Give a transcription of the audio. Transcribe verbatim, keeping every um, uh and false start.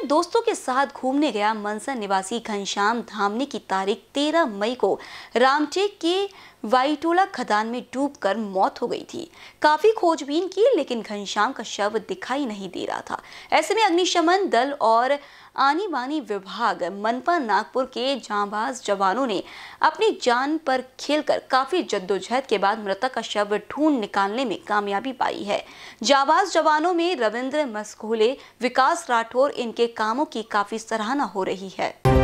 दोस्तों के साथ घूमने गया मनसा निवासी घनश्याम धामनी की तारीख तेरह मई को रामटेक के वाईटोला खदान में डूबकर मौत हो गई थी। काफी खोजबीन की लेकिन घनश्याम का शव दिखाई नहीं दे रहा था। ऐसे में अग्निशमन दल और आनी बानी विभाग मनपा नागपुर के जांबाज जवानों ने अपनी जान पर खेलकर काफी जद्दोजहद के बाद मृतक का शव ढूंढ निकालने में कामयाबी पाई है। जांबाज जवानों में रविंद्र मस्कोले, विकास राठौर, इनके कामों की काफी सराहना हो रही है।